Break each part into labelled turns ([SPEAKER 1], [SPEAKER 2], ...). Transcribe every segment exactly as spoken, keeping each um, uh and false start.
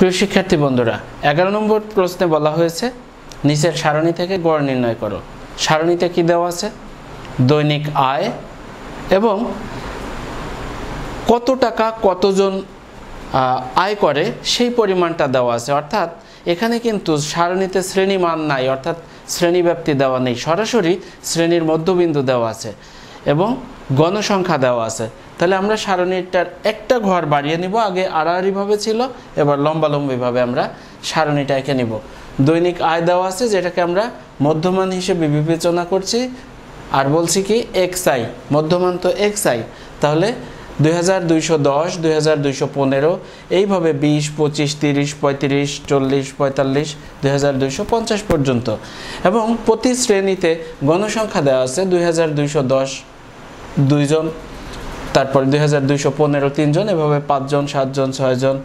[SPEAKER 1] প্রিয় শিক্ষার্থী বন্ধুরা, এগারো নম্বর প্রশ্নে বলা হয়েছে নিচের সারণী থেকে গড় নির্ণয় করো। সারণীতে কি দেওয়া আছে? দৈনিক আয় এবং কত টাকা কতজন আয় করে সেই পরিমাণটা দেওয়া আছে। অর্থাৎ এখানে কিন্তু সারণীতে শ্রেণী মান নাই, অর্থাৎ শ্রেণীব্যাপ্তি দেওয়া নেই, সরাসরি শ্রেণীর মধ্যবিন্দু দেওয়া আছে এবং গণসংখ্যা দেওয়া আছে। তাহলে আমরা সারণীটার একটা ঘর বাড়িয়ে নিব। আগে আড়াআড়িভাবে ছিল, এবার লম্বালম্বিভাবে আমরা সারণীটা এঁকে নিব। দৈনিক আয় দেওয়া আছে, যেটাকে আমরা মধ্যমান হিসেবে বিবেচনা করছি, আর বলছি কি এক্স আই, মধ্যমান তো এক্স আই। তাহলে দুই হাজার দুইশো দশ, দুই হাজার দুইশো পনেরো, এইভাবে বিশ, পঁচিশ, তিরিশ, পঁয়ত্রিশ, চল্লিশ, পঁয়তাল্লিশ, দুই হাজার দুইশো পঞ্চাশ পর্যন্ত। এবং প্রতি শ্রেণীতে গণসংখ্যা দেওয়া আছে দুই হাজার দুইশো দশ দুইজন, তারপর দুই হাজার দুইশো পনেরো তিনজন, এভাবে পাঁচজন, সাতজন, ছয়জন,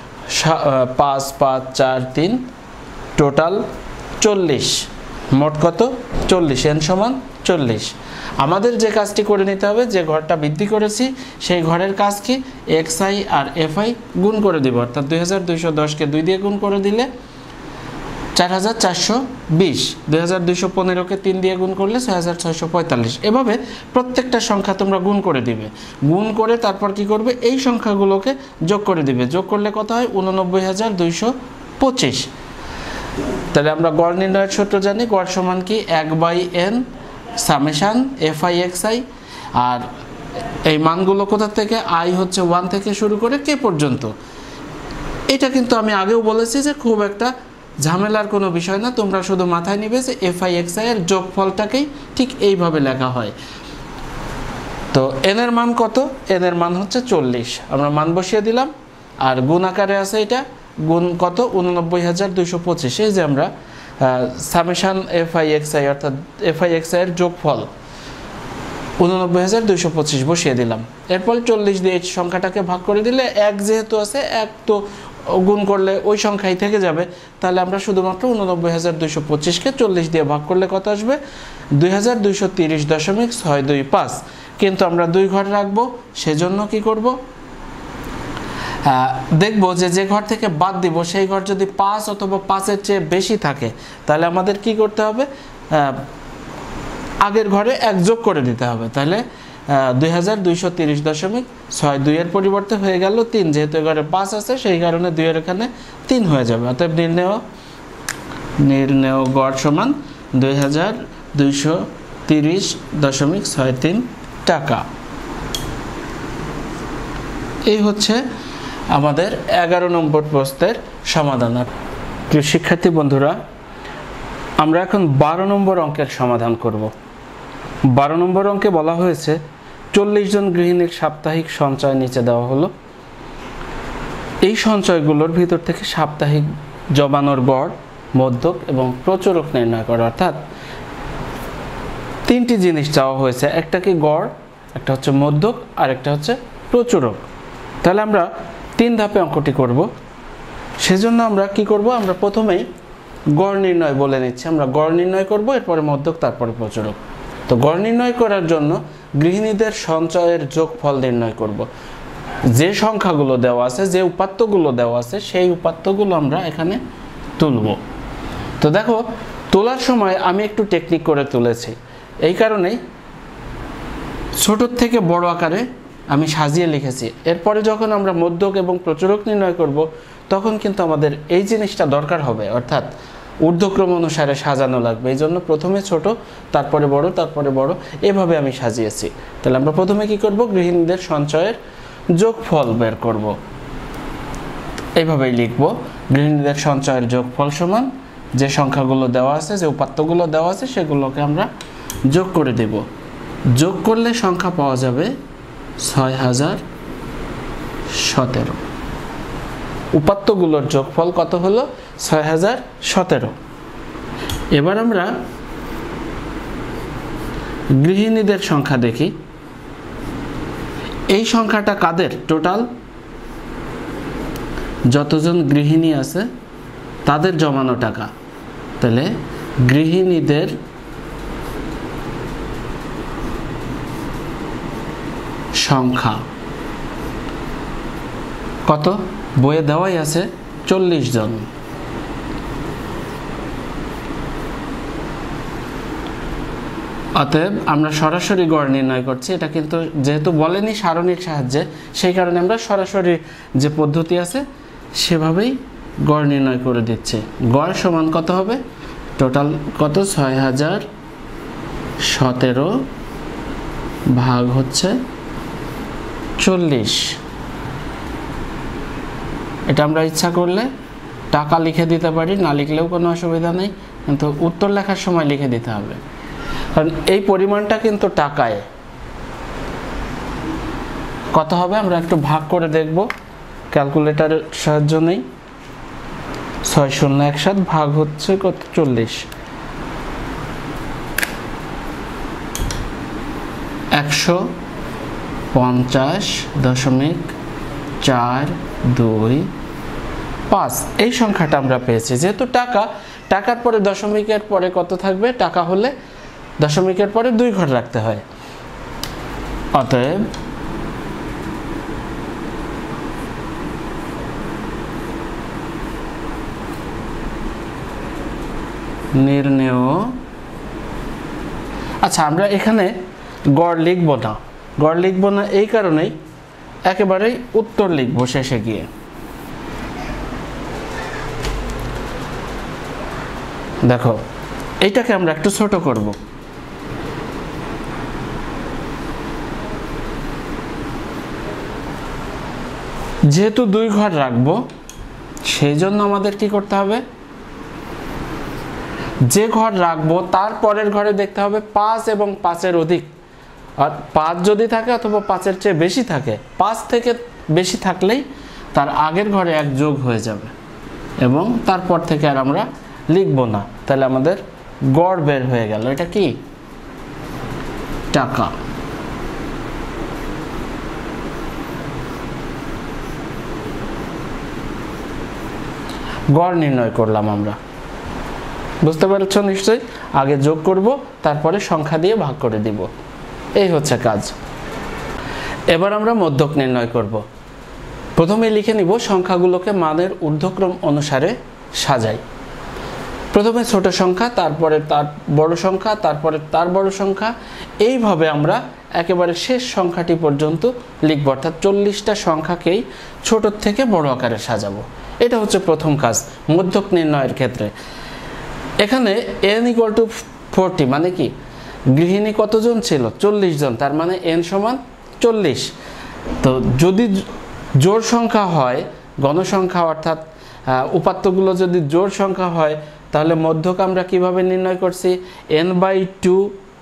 [SPEAKER 1] পাঁচ, পাঁচ, চার, তিন, টোটাল চল্লিশ। মোট কত? চল্লিশ। এন সমান চল্লিশ। আমাদের যে কাজটি করে নিতে হবে, যে ঘরটা বৃদ্ধি করেছি সেই ঘরের কাজ কি? এক্স আই আর এফ আই গুণ করে দিব। অর্থাৎ দুই হাজার দুইশো দশকে দুই দিয়ে গুণ করে দিলে চার হাজার চারশো বিশ, দুই হাজার দুইশো পনেরোকে তিন দিয়ে গুণ করলে ছয় হাজার ছয়শো পঁয়তাল্লিশ। এভাবে প্রত্যেকটা সংখ্যা তোমরা গুণ করে দিবে। গুণ করে তারপর কি করবে? এই সংখ্যাগুলোকে যোগ করে দিবে। যোগ করলে কত হয়? উননব্বই হাজার দুইশো পঁচিশ। তাহলে আমরা গড় নির্ণয়ের সূত্র জানি। গড় সমান কি? এক by N summation F I X I. আর এই মানগুলো কোথা থেকে? আই হচ্ছে ওয়ান থেকে শুরু করে কে পর্যন্ত। এটা কিন্তু আমি আগেও বলেছি যে খুব একটা ঝামেলার কোনো বিষয় না। তোমরা শুধু মাথায় নিবে যে এফ আই এক্স আই এর যোগফলটাকেই ঠিক এইভাবে লেখা হয়। তো এন এর মান কত? এন এর মান হচ্ছে চল্লিশ। আমরা মান বসিয়ে দিলাম। আর গুণ আকারে আছে এটা। গুণ কত? উননব্বই হাজার দুইশো পঁচিশ। এই যে আমরা summation F I X I অর্থাৎ এফ আই এক্স আই এর যোগফল উননব্বই হাজার দুইশো পঁচিশ বসিয়ে দিলাম। এরপর চল্লিশ দিয়ে এই সংখ্যাটাকে ভাগ করে দিলে এক যেহেতু আছে, এক তো গুণ করলে ওই সংখ্যাই থেকে যাবে। তাহলে আমরা শুধুমাত্র উননব্বই হাজার দুইশো পঁচিশকে চল্লিশ দিয়ে ভাগ করলে কত আসবে? দুই হাজার দুইশো তিরিশ দশমিক ছয় দুই পাঁচ। কিন্তু আমরা দুই ঘর রাখবো, সেজন্য কি করব? দেখবো যে যে ঘর থেকে বাদ দিব সেই ঘর যদি পাঁচ অথবা পাঁচের চেয়ে বেশি থাকে, তাহলে আমাদের কি করতে হবে? আগের ঘরে এক যোগ করে দিতে হবে। তাহলে দুই হাজার দুইশো তিরিশ দশমিক ছয় দুইয়ের পরিবর্তে হয়ে গেল তিন। যেহেতু ঘরে পাঁচ আছে সেই কারণে দুইয়ের এখানে তিন হয়ে যাবে। অতএব নির্ণেয় নির্ণেয় গড় সমান দুই হাজার দুইশো তিরিশ দশমিক ছয় তিন টাকা। এই হচ্ছে আমাদের এগারো নম্বর প্রশ্নের সমাধান। প্রিয় শিক্ষার্থী বন্ধুরা, আমরা এখন বারো নম্বর অঙ্কের সমাধান করব। বারো নম্বর অঙ্কে বলা হয়েছে চল্লিশ জন গৃহিণীর সাপ্তাহিক সঞ্চয় নিচে দেওয়া হলো। এই সঞ্চয়গুলোর ভিতর থেকে সাপ্তাহিক জমানোর গড়, মধ্যক এবং প্রচুরক নির্ণয় করা। অর্থাৎ তিনটি জিনিস চাওয়া হয়েছে, একটা কি গড়, একটা হচ্ছে মধ্যক, আর একটা হচ্ছে প্রচুরক। তাহলে আমরা তিন ধাপে অঙ্কটি করব। সেজন্য আমরা কি করব? আমরা প্রথমেই গড় নির্ণয় বলে নিচ্ছি। আমরা গড় নির্ণয় করব, এরপরে মধ্যক, তারপরে প্রচুরক। তো গড় নির্ণয় করার জন্য গৃহিণীদের সঞ্চয়ের যোগফল নির্ণয় করব। যে সংখ্যাগুলো দেওয়া আছে, যে উপাত্তগুলো দেওয়া আছে, সেই উপাত্তগুলো আমরা এখানে তুলব। তো দেখো, তোলার সময় আমি একটু টেকনিক করে তুলেছি। এই কারণেই ছোট থেকে বড় আকারে আমি সাজিয়ে লিখেছি। এরপরে যখন আমরা মধ্যক এবং প্রচুরক নির্ণয় করব, তখন কিন্তু আমাদের এই জিনিসটা দরকার হবে, অর্থাৎ ঊর্ধ্বক্রম অনুসারে সাজানো লাগবে। এই জন্য প্রথমে ছোট, তারপরে বড়, তারপরে বড়, এভাবে আমি সাজিয়েছি। তাহলে আমরা প্রথমে কি করব? গৃহিণীদের সঞ্চয়ের যোগফল বের করব। এইভাবেই লিখব, গৃহিণীদের সঞ্চয়ের যোগফল সমান যে সংখ্যাগুলো দেওয়া আছে, যে উপাত্তগুলো দেওয়া আছে, সেগুলোকে আমরা যোগ করে দেব। যোগ করলে সংখ্যা পাওয়া যাবে ছয় হাজার সতেরো। উপাত্তগুলোর যোগফল কত হলো? ছয় হাজার সতেরো। এবার আমরা গৃহিণীদের সংখ্যা দেখি। এই সংখ্যাটা কাদের? টোটাল যতজন গৃহিণী আছে তাদের জমানো টাকা। তাহলে গৃহিণীদের সংখ্যা কত? বইয়ে দেওয়াই আছে চল্লিশ জন। অতএব আমরা সরাসরি গড় নির্ণয় করছি, এটা কিন্তু যেহেতু বলেনি সারণীর সাহায্যে, সেই কারণে আমরা সরাসরি যে পদ্ধতি আছে সেভাবেই গড় নির্ণয় করে দিচ্ছি। গড় সমান কত হবে? টোটাল কত? ছয় হাজার সতেরো ভাগ হচ্ছে চল্লিশ। এটা আমরা ইচ্ছা করলে টাকা লিখে দিতে পারি, না লিখলেও কোনো অসুবিধা নেই, কিন্তু উত্তর লেখার সময় লিখে দিতে হবে, কারণ এই পরিমাণটা কিন্তু টাকায়। কত হবে আমরা একটু ভাগ করে দেখব, ক্যালকুলেটরের সাহায্য নেই। ছয় শূন্য এক সাত ভাগ হচ্ছে কত? চল্লিশ। একশো পঞ্চাশ দশমিক চার দুই পাঁচ এই সংখ্যাটা আমরা পেয়েছি। যেহেতু টাকা, টাকার পরে দশমিকের পরে কত থাকবে? টাকা হলে দশমিকের পরে দুই ঘর রাখতে হয়। অতএব নির্ণেয়, আচ্ছা আমরা এখানে গড় লিখব না, গড় লিখব না এই কারণেই একেবারেই উত্তর লিখব শেষে গিয়ে। দেখো এইটাকে আমরা একটু ছোট করব। যেহেতু দুই ঘর রাখবো, সেই জন্য আমাদের কি করতে হবে? যে ঘর রাখবো তার পরের ঘরে দেখতে হবে পাঁচ এবং পাঁচের অধিক, আর পাঁচ যদি থাকে অথবা পাঁচের চেয়ে বেশি থাকে, পাঁচ থেকে বেশি থাকলেই তার আগের ঘরে এক যোগ হয়ে যাবে এবং তারপর থেকে আর আমরা লিখব না। তাহলে আমাদের গড় বের হয়ে গেল। এটা কি? টাকা। গড় নির্ণয় করলাম আমরা, বুঝতে পারছো নিশ্চয়ই? আগে যোগ করব, তারপরে সংখ্যা দিয়ে ভাগ করে দিব, এই হচ্ছে কাজ। এবার আমরা মধ্যক নির্ণয় করব। প্রথমে লিখে নিব সংখ্যাগুলোকে মানের ঊর্ধ্বক্রম অনুসারে সাজাই। প্রথমে ছোট সংখ্যা, তারপরে তার বড় সংখ্যা, তারপরে তার বড় সংখ্যা, এইভাবে আমরা একেবারে শেষ সংখ্যাটি পর্যন্ত লিখব, অর্থাৎ চল্লিশটা সংখ্যাকেই ছোট থেকে বড় আকারে সাজাবো। এটা হচ্ছে প্রথম কাজ মধ্যক নির্ণয়ের ক্ষেত্রে। এখানে এন ইকুয়াল টু ফোরটি মানে কি? গৃহিণী কতজন ছিল? চল্লিশ জন, তার মানে এন সমান চল্লিশ। তো যদি জোড় সংখ্যা হয়, গণসংখ্যা অর্থাৎ উপাত্তগুলো যদি জোড় সংখ্যা হয়, তাহলে মধ্যক আমরা কিভাবে নির্ণয় করছি? এন বাই টু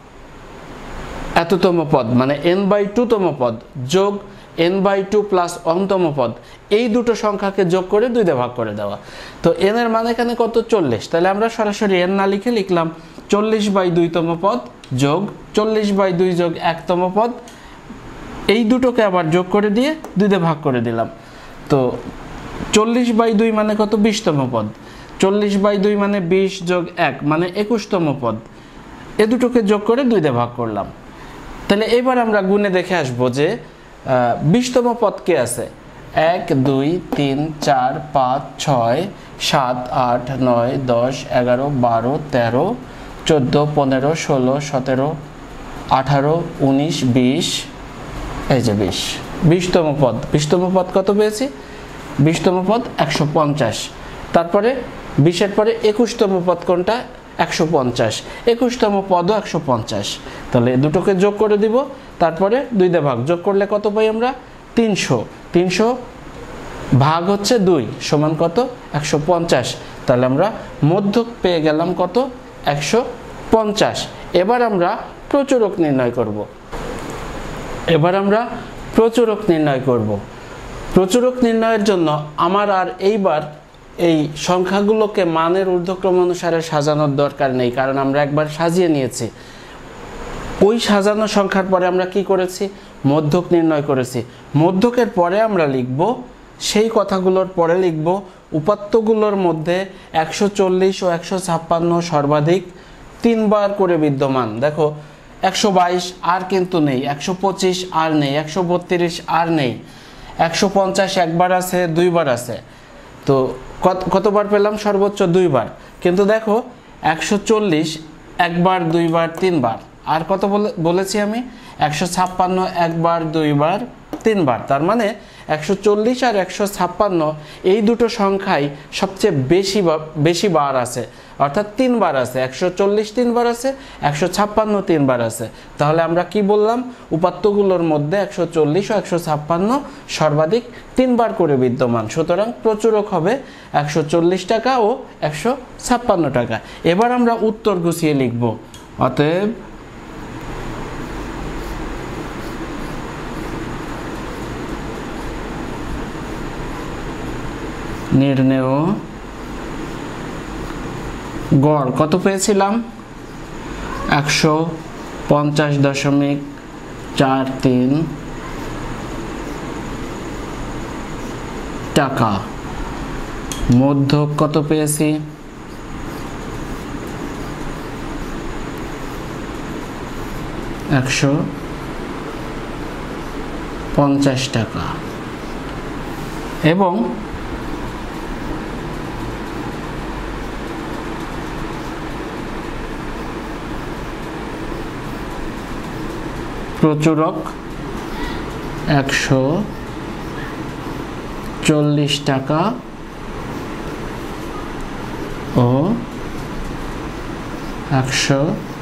[SPEAKER 1] এততম পদ, মানে এন বাই টু তম পদ যোগ এন বাই টু প্লাস অন্তম পদ, এই দুটো সংখ্যাকে যোগ করে দুই দিয়ে ভাগ করে দেওয়া। তো এন এর মান এখানে কত? চল্লিশ। তাহলে আমরা সরাসরি এন না লিখে লিখলাম চল্লিশ বাই দুইতম পদ যোগ চল্লিশ বাই দুই যোগ একতম পদ, এই দুটোকে আবার যোগ করে দিয়ে দুই দিয়ে ভাগ করে দিলাম। তো চল্লিশ বাই দুই মানে কত? বিশতম পদ। চল্লিশ বাই দুই মানে বিশ যোগ এক মানে একুশতম পদ, এ দুটোকে যোগ করে দুই দিয়ে ভাগ করলাম। তাহলে এবার আমরা গুণে দেখে আসবো যে বিশতম পদ কে আছে? এক দুই তিন চার পাঁচ ছয় সাত আট নয় দশ এগারো বারো তেরো চোদ্দো পনেরো ষোলো সতেরো আঠারো উনিশ বিশ, এই যে বিশ, বিশতম পদ। বিশতম পদ কত পেয়েছি? বিশতম পদ একশো পঞ্চাশ। তারপরে বিশের পরে একুশতম পদ কোনটা? একশো পঞ্চাশ। একুশতম পদও একশো পঞ্চাশ। তাহলে দুটোকে যোগ করে দিব, তারপরে দুই দিয়ে ভাগ, যোগ করলে কত পাই আমরা? তিনশো। তিনশো ভাগ হচ্ছে দুই সমান কত? একশো পঞ্চাশ। তাহলে আমরা মধ্যক পেয়ে গেলাম কত? একশো পঞ্চাশ। এবার আমরা প্রচুরক নির্ণয় করব। এবার আমরা প্রচুরক নির্ণয় করব। প্রচুরক নির্ণয়ের জন্য আমার আর এইবার এই সংখ্যাগুলোকে মানের ঊর্ধ্বক্রম অনুসারে সাজানোর দরকার নেই, কারণ আমরা একবার সাজিয়ে নিয়েছি। ওই সাজানো সংখ্যার পরে আমরা কি করেছি? মধ্যক নির্ণয় করেছি। মধ্যকের পরে আমরা লিখব, সেই কথাগুলোর পরে লিখব উপাত্তগুলোর মধ্যে একশো চল্লিশ ও একশো ছাপ্পান্ন সর্বাধিক তিনবার করে বিদ্যমান। দেখো একশো বাইশ আর কিন্তু নেই, একশো পঁচিশ আর নেই, একশো বত্রিশ আর নেই, একশো পঞ্চাশ একবার আছে, দুইবার আছে। তো কতবার পেলাম? সর্বোচ্চ দুইবার। কিন্তু দেখো একশো চল্লিশ একবার দুইবার তিনবার, আর কত বলেছি আমি? একশো ছাপ্পান্ন একবার দুইবার তিনবার। তার মানে একশো চল্লিশ আর একশো ছাপ্পান্ন এই দুটো সংখ্যাই সবচেয়ে বেশি বেশি বার আছে, অর্থাৎ তিনবার আছে। একশো চল্লিশ তিনবার আছে, একশো ছাপ্পান্ন তিনবার আছে। তাহলে আমরা কি বললাম? উপাত্তগুলোর মধ্যে একশো চল্লিশ ও একশো ছাপ্পান্ন সর্বাধিক তিনবার করে বিদ্যমান, সুতরাং প্রচুরক হবে একশো চল্লিশ টাকা ও একশো ছাপ্পান্ন টাকা। এবার আমরা উত্তর গুছিয়ে লিখব। অতএব নির্ণেয় গড় কত পেয়েছিলাম? একশো পঞ্চাশ দশমিক চার তিন টাকা। মধ্যক কত পেয়েছি? একশো পঞ্চাশ টাকা। এবং প্রচুরক একশো চল্লিশ টাকা ও একশো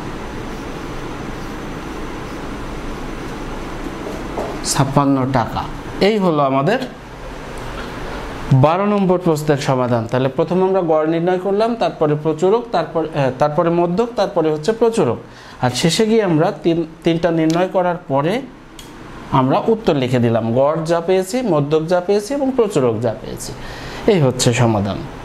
[SPEAKER 1] ছাপ্পান্ন টাকা। এই হলো আমাদের বারো নম্বর প্রশ্নের সমাধান। তাহলে প্রথম আমরা গড় নির্ণয় করলাম, তারপরে প্রচুরক, তারপরে তারপরে মধ্যক, তারপরে হচ্ছে প্রচুরক, আর শেষে গিয়ে আমরা তিন তিনটা নির্ণয় করার পরে আমরা উত্তর লিখে দিলাম। গড় যা পেয়েছি, মধ্যক যা পেয়েছি এবং প্রচুরক যা পেয়েছি। এই হচ্ছে সমাধান।